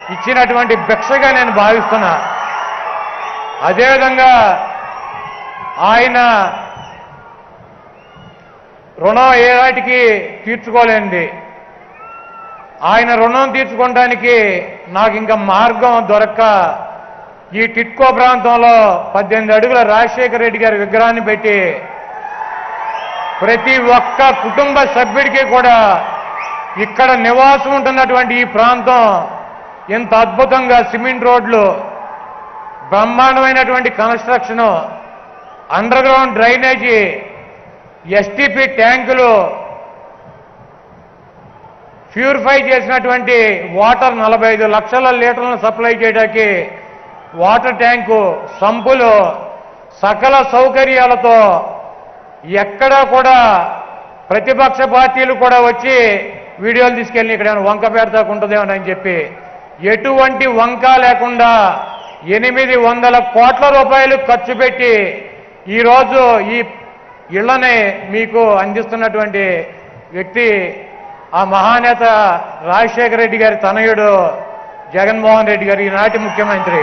ఇచ్చినటువంటి భిక్షగా నేను భావిస్తున్నా. అదేవిధంగా ఆయన రుణం ఏ వాటికి తీర్చుకోలేంది. ఆయన రుణం తీర్చుకోవడానికి నాకు ఇంకా మార్గం దొరక్క ఈ టిట్కో ప్రాంతంలో 18 అడుగుల రాజశేఖర రెడ్డి గారి విగ్రహాన్ని పెట్టి ప్రతి ఒక్క కుటుంబ సభ్యుడికి కూడా ఇక్కడ నివాసం ఉంటున్నటువంటి ఈ ప్రాంతం ఇంత అద్భుతంగా సిమెంట్ రోడ్లు, బ్రహ్మాండమైనటువంటి construction, under ground drainage, STP ట్యాంకులు, ప్యూరిఫై చేసినటువంటి వాటర్ 45 లక్షల లీటర్లను సప్లై చేయడానికి వాటర్ ట్యాంకు, సంపులు, సకల సౌకర్యాలతో ఎక్కడా కూడా ప్రతిపక్ష పార్టీలు కూడా వచ్చి వీడియోలు తీసుకెళ్ళి ఇక్కడ వంక పెడతాకు ఉంటుందేమని చెప్పి ఎటువంటి వంక లేకుండా 800 కోట్ల రూపాయలు ఖర్చు పెట్టి ఈరోజు ఈ ఇళ్లని మీకు అందిస్తున్నటువంటి వ్యక్తి ఆ మహానేత రాజశేఖర రెడ్డి గారి తనయుడు జగన్మోహన్ రెడ్డి గారు, ఈనాటి ముఖ్యమంత్రి.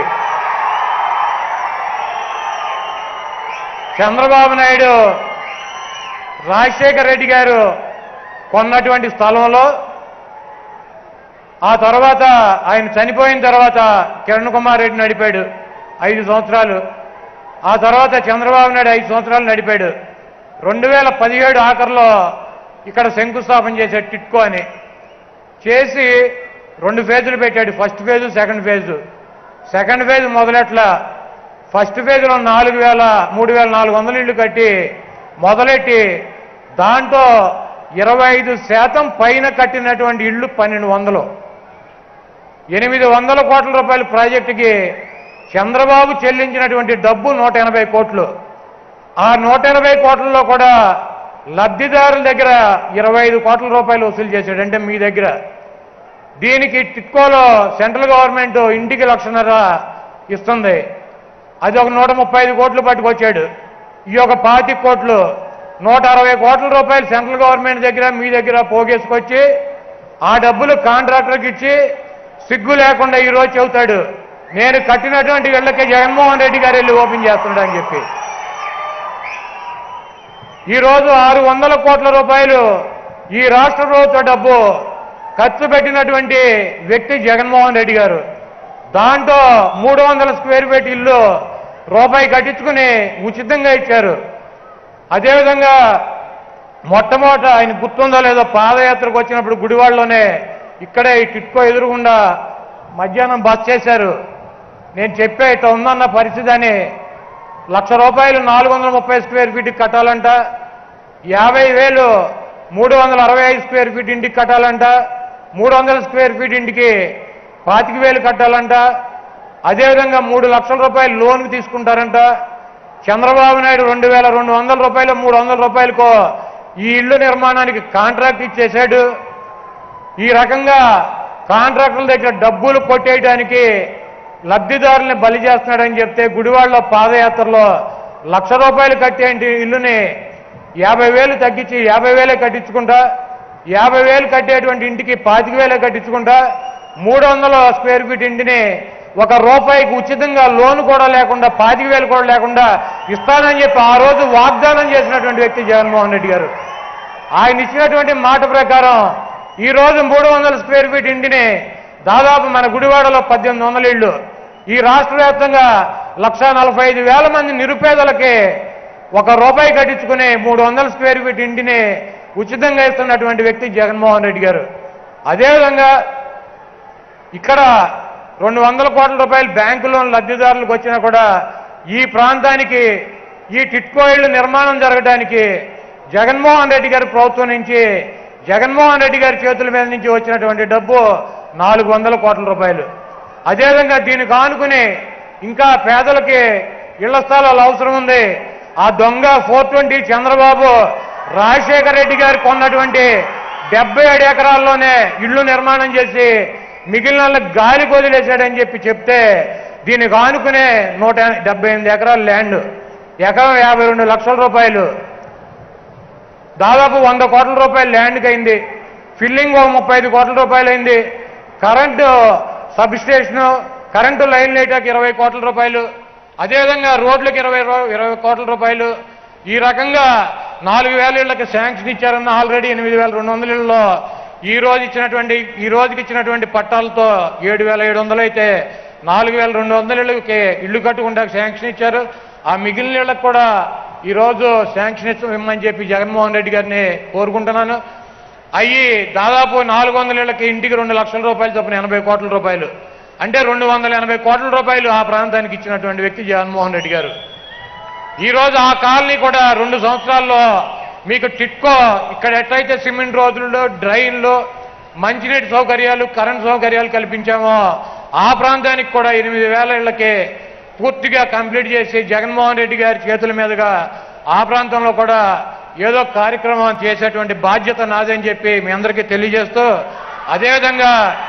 చంద్రబాబు నాయుడు రాజశేఖర రెడ్డి గారు కొన్నటువంటి స్థలంలో ఆ తర్వాత ఆయన చనిపోయిన తర్వాత కిరణ్ కుమార్ రెడ్డి నడిపాడు 5 సంవత్సరాలు. ఆ తర్వాత చంద్రబాబు నాయుడు 5 సంవత్సరాలు నడిపాడు. 2017 ఆఖరిలో ఇక్కడ శంకుస్థాపన చేశాడు టిట్కో అని. చేసి 2 ఫేజులు పెట్టాడు, first phase, second phase. Second phase మొదలెట్లా ఫస్ట్ ఫేజ్లో 3,400 ఇళ్లు కట్టి మొదలెట్టి దాంట్లో 25% పైన కట్టినటువంటి ఇళ్లు 1,200. 800 కోట్ల రూపాయల ప్రాజెక్టుకి చంద్రబాబు చెల్లించినటువంటి డబ్బు 180 కోట్లు. ఆ 180 కోట్లలో కూడా లబ్ధిదారుల దగ్గర 25 కోట్ల రూపాయలు వసూలు చేశాడు. అంటే మీ దగ్గర. దీనికి టిట్కోలో సెంట్రల్ గవర్నమెంట్ ఇంటికి 1,00,000 ఇస్తుంది. అది ఒక 135 కోట్లు పట్టుకొచ్చాడు. ఈ ఒక 25 కోట్లు, 160 కోట్ల రూపాయలు సెంట్రల్ గవర్నమెంట్ దగ్గర మీ దగ్గర పోగేసుకొచ్చి ఆ డబ్బులు కాంట్రాక్టర్కి ఇచ్చి సిగ్గు లేకుండా ఈరోజు చెబుతాడు నేను కట్టినటువంటి ఇళ్లకే జగన్మోహన్ రెడ్డి గారు వెళ్ళి ఓపెన్ చేస్తున్నాడు అని చెప్పి. ఈరోజు 600 కోట్ల రూపాయలు ఈ రాష్ట్ర ప్రభుత్వ డబ్బు ఖర్చు పెట్టినటువంటి వ్యక్తి జగన్మోహన్ రెడ్డి గారు. దాంట్లో 300 స్క్వేర్ ఫీట్ ఇల్లు రూపాయి కట్టించుకుని ఉచితంగా ఇచ్చారు. అదేవిధంగా మొట్టమొదట ఆయన గుర్తుందో లేదో పాదయాత్రకు వచ్చినప్పుడు గుడివాడలోనే ఇక్కడే ఈ టిట్కో ఎదురుగుండా మధ్యాహ్నం బస్ చేశారు. నేను చెప్పే ఇట్లా ఉందన్న పరిస్థితి అని. 1,00,000 రూపాయలు 430 స్క్వేర్ ఫీట్కి కట్టాలంట, 50,000 365 స్క్వేర్ ఫీట్ ఇంటికి కట్టాలంట, 300 స్క్వేర్ ఫీట్ ఇంటికి 25,000 కట్టాలంట. అదేవిధంగా 3 లక్షల రూపాయలు లోన్కి తీసుకుంటారంట. చంద్రబాబు నాయుడు 2,200 రూపాయలు 300 రూపాయలకో ఈ ఇళ్ల నిర్మాణానికి కాంట్రాక్ట్ ఇచ్చేశాడు. ఈ రకంగా కాంట్రాక్టుల దగ్గర డబ్బులు కొట్టేయడానికి లబ్ధిదారుల్ని బలి చేస్తున్నాడని చెప్తే గుడివాడలో పాదయాత్రలో 1,00,000 రూపాయలు కట్టేంటి ఇల్లుని 50,000 తగ్గించి 50,000 కట్టించుకుంటా, 50,000 కట్టేటువంటి ఇంటికి 25,000 కట్టించుకుంటా, 300 స్క్వేర్ ఫీట్ ఇంటిని ₹1 ఉచితంగా లోన్ కూడా లేకుండా 25,000 కూడా లేకుండా ఇస్తానని చెప్పి ఆ రోజు వాగ్దానం చేసినటువంటి వ్యక్తి జగన్మోహన్ రెడ్డి గారు. ఆయన ఇచ్చినటువంటి మాట ప్రకారం ఈ రోజు 300 స్క్వేర్ ఫీట్ ఇంటిని దాదాపు మన గుడివాడలో 1,800 ఇళ్లు, ఈ రాష్ట్ర వ్యాప్తంగా 1,45,000 మంది నిరుపేదలకి ₹1 కట్టించుకుని 300 స్క్వేర్ ఫీట్ ఇంటిని ఉచితంగా ఇస్తున్నటువంటి వ్యక్తి జగన్మోహన్ రెడ్డి గారు. అదేవిధంగా ఇక్కడ 200 కోట్ల రూపాయలు బ్యాంకు లోన్ లబ్ధిదారులకు వచ్చినా కూడా ఈ ప్రాంతానికి ఈ టిట్కో ఇళ్ల నిర్మాణం జరగడానికి జగన్మోహన్ రెడ్డి గారి ప్రభుత్వం నుంచి, జగన్మోహన్ రెడ్డి గారి చేతుల మీద నుంచి వచ్చినటువంటి డబ్బు 400 కోట్ల రూపాయలు. అదేవిధంగా దీనికి ఆనుకుని ఇంకా పేదలకి ఇళ్ల స్థలాలు అవసరం ఉంది. ఆ దొంగ 420 చంద్రబాబు రాజశేఖర రెడ్డి గారు కొన్నటువంటి 77 ఎకరాల్లోనే ఇళ్లు నిర్మాణం చేసి మిగిలిన గాలి వదిలేశాడని చెప్తే దీనికి ఆనుకునే 178 ఎకరాల ల్యాండ్, ఎకరం 52 లక్షల రూపాయలు, దాదాపు 100 కోట్ల రూపాయలు ల్యాండ్కి అయింది. ఫిల్లింగ్ 35 కోట్ల రూపాయలు అయింది. Current sub station, current line లైట్కి 20 కోట్ల రూపాయలు, అదేవిధంగా రోడ్లకు 20 కోట్ల రూపాయలు, ఈ రకంగా 4,000 ఇళ్లకు శాంక్షన్ ఇచ్చారన్న ఆల్రెడీ 8,200 ఇళ్లలో ఈ రోజుకి ఇచ్చినటువంటి పట్టాలతో 7,700 అయితే 4,200 ఇళ్లకి ఇళ్లు కట్టుకుంటా శాంక్షన్ ఇచ్చారు. ఆ మిగిలిన ఇళ్లకు కూడా ఈరోజు శాంక్షన్ ఇవ్వమని చెప్పి జగన్మోహన్ రెడ్డి గారిని కోరుకుంటున్నాను. అయ్యి దాదాపు 400 ఇళ్లకి ఇంటికి 2 లక్షల రూపాయలు చొప్పున 80 కోట్ల రూపాయలు, అంటే 280 కోట్ల రూపాయలు ఆ ప్రాంతానికి ఇచ్చినటువంటి వ్యక్తి జగన్మోహన్ రెడ్డి గారు. ఈరోజు ఆ కాలనీ కూడా 2 సంవత్సరాల్లో మీకు టిట్కో ఇక్కడ ఎట్లయితే సిమెంట్ రోడ్లు, డ్రైన్లు, మంచినీటి సౌకర్యాలు, కరెంట్ సౌకర్యాలు కల్పించామో ఆ ప్రాంతానికి కూడా 8,000 ఇళ్లకి పూర్తిగా కంప్లీట్ చేసి జగన్మోహన్ రెడ్డి గారి చేతుల మీదుగా ఆ ప్రాంతంలో కూడా ఏదో కార్యక్రమం చేసేటువంటి బాధ్యత నాదని చెప్పి మీ అందరికీ తెలియజేస్తూ, అదేవిధంగా